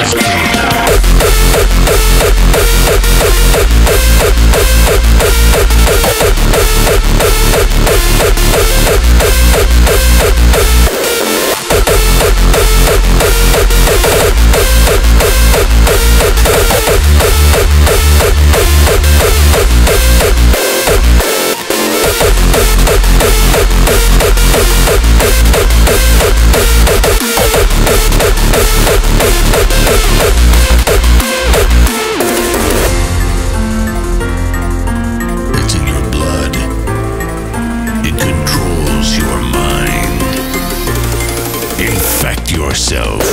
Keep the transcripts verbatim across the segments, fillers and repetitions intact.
Yourself.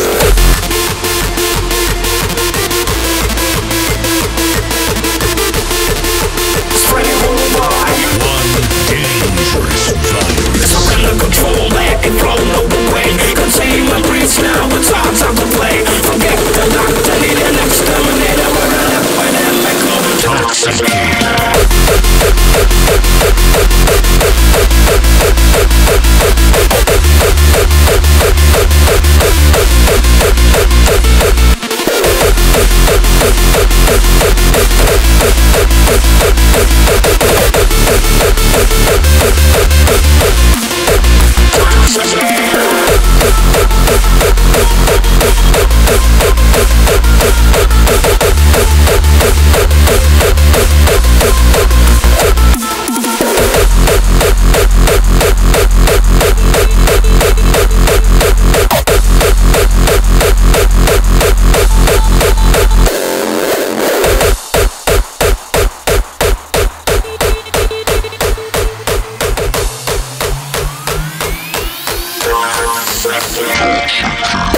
Spreading worldwide. One dangerous virus. So under control, let it flow, no way. Containment breeze now, it's our time to play. Forget the doctor, need an exterminator. We're an epidemic of Toxicator. Toxicator.